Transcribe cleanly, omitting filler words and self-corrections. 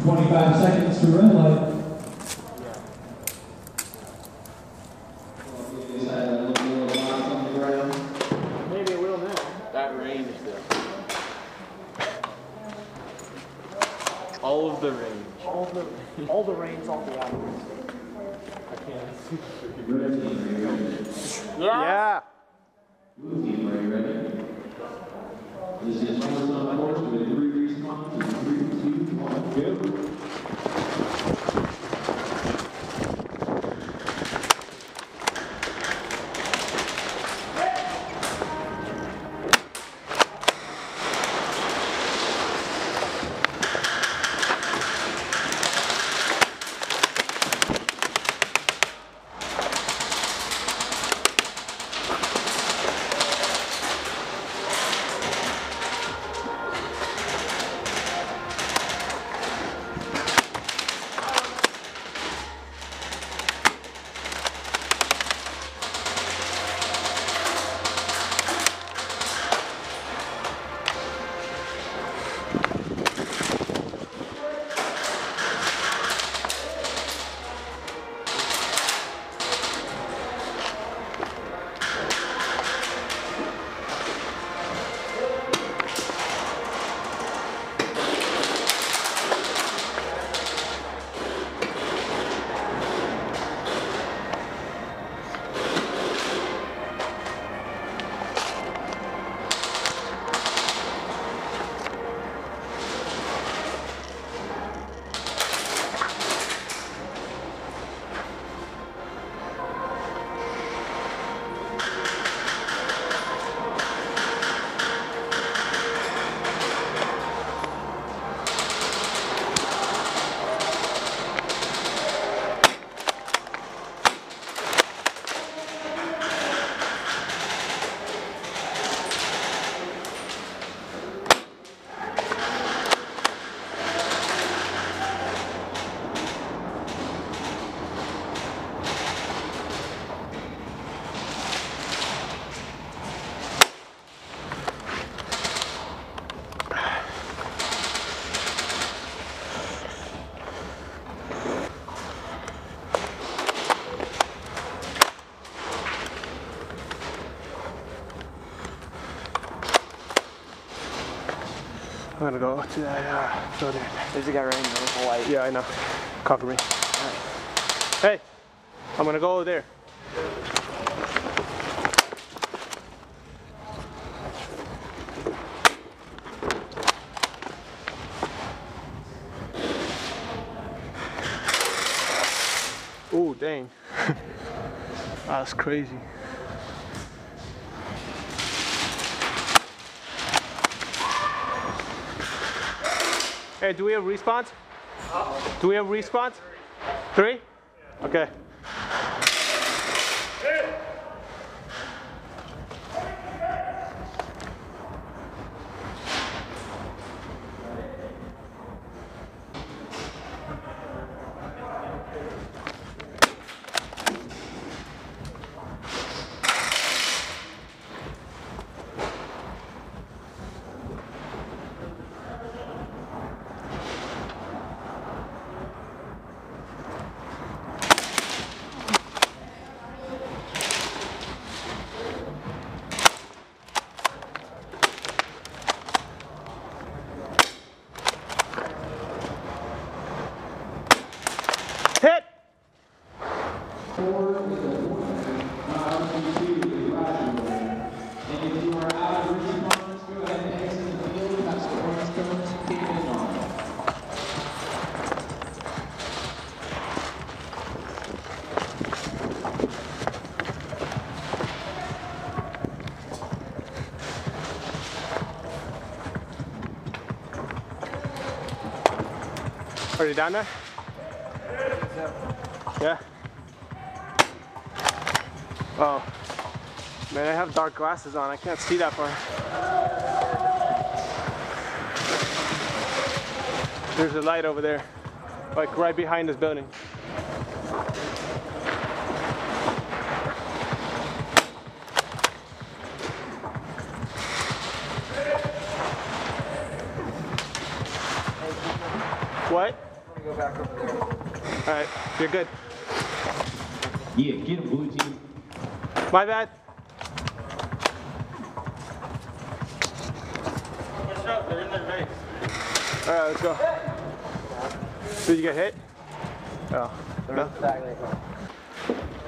25 seconds to red light. Maybe it will now. That range though. All of the range. All the rains, all the hours. I can't. Yeah. Blue team, are you ready? This is first on course with 3 responses. 3, 2, 1, go. I'm gonna go to that building. There's a guy right in the light. Yeah, I know. Cover me. Right. Hey, I'm gonna go over there. Oh, dang. That's crazy. Hey, do we have respawns? Do we have respawns? 3? Okay. Hit! Are you down there? Yeah. Oh. Man, I have dark glasses on. I can't see that far. There's a light over there. Like right behind this building. What? Go back over there. All right, you're good. Yeah, get him, blue team. My bad. They're in their base. All right, let's go. Did you get hit? Oh, no. They're